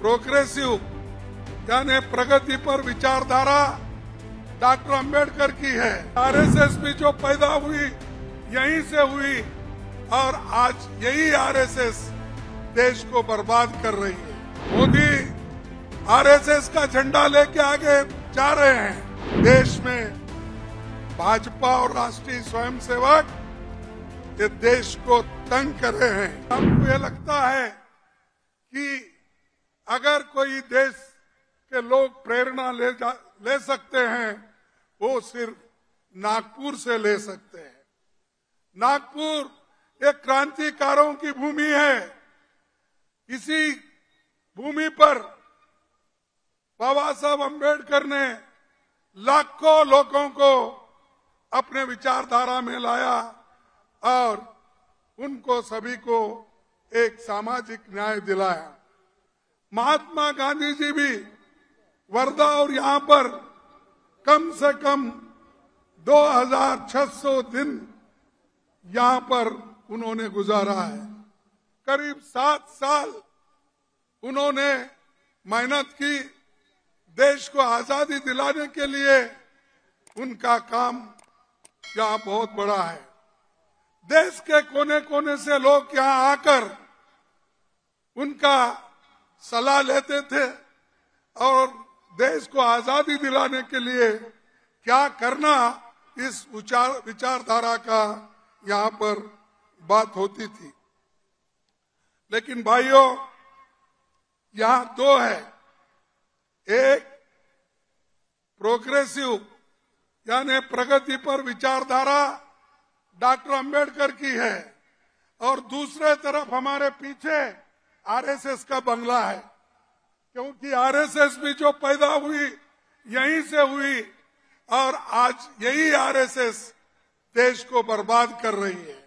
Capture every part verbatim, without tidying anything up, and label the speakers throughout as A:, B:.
A: Progressive यानी प्रगति पर विचारधारा डॉक्टर अंबेडकर की है। आरएसएस भी जो पैदा हुई यहीं से हुई और आज यही आरएसएस देश को बर्बाद कर रही है। मोदी आरएसएस का झंडा लेके आगे जा रहे हैं। देश में भाजपा और राष्ट्रीय स्वयंसेवक ये देश को तंग कर रहे हैं। हमको ये लगता है कि अगर कोई देश के लोग प्रेरणा ले जा, ले सकते हैं वो सिर्फ नागपुर से ले सकते हैं। नागपुर एक क्रांतिकारों की भूमि है। इसी भूमि पर बाबा साहब अम्बेडकर ने लाखों लोगों को अपने विचारधारा में लाया और उनको सभी को एक सामाजिक न्याय दिलाया। महात्मा गांधी जी भी वर्धा और यहाँ पर कम से कम दो हजार छह सौ दिन यहाँ पर उन्होंने गुजारा है। करीब सात साल उन्होंने मेहनत की। देश को आजादी दिलाने के लिए उनका काम यहाँ बहुत बड़ा है। देश के कोने कोने से लोग यहाँ आकर उनका सलाह लेते थे और देश को आजादी दिलाने के लिए क्या करना इस विचार विचारधारा का यहाँ पर बात होती थी। लेकिन भाइयों यहाँ दो है, एक प्रोग्रेसिव यानी प्रगति पर विचारधारा डॉक्टर अंबेडकर की है और दूसरे तरफ हमारे पीछे आरएसएस का बंगला है। क्योंकि आरएसएस भी जो पैदा हुई यहीं से हुई और आज यही आरएसएस देश को बर्बाद कर रही है।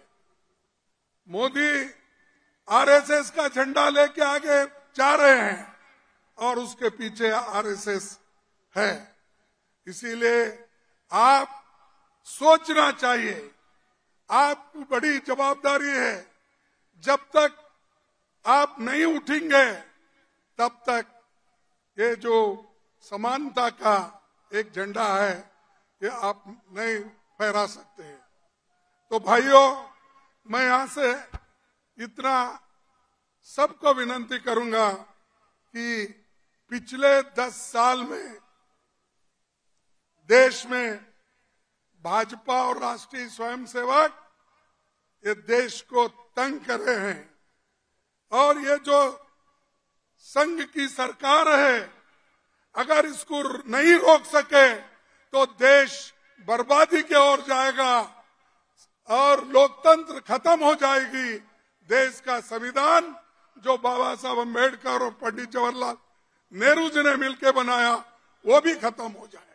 A: मोदी आरएसएस का झंडा लेके आगे जा रहे हैं और उसके पीछे आरएसएस है। इसीलिए आप सोचना चाहिए, आपकी बड़ी जवाबदारी है। जब तक आप नहीं उठेंगे तब तक ये जो समानता का एक झंडा है ये आप नहीं फहरा सकते हैं। तो भाइयों मैं यहां से इतना सबको विनती करूंगा कि पिछले दस साल में देश में भाजपा और राष्ट्रीय स्वयंसेवक ये देश को तंग कर रहे हैं और ये जो संघ की सरकार है अगर इसको नहीं रोक सके तो देश बर्बादी की ओर जाएगा और लोकतंत्र खत्म हो जाएगी। देश का संविधान जो बाबा साहब अम्बेडकर और पंडित जवाहरलाल नेहरू जी ने मिलकर बनाया वो भी खत्म हो जाएगा।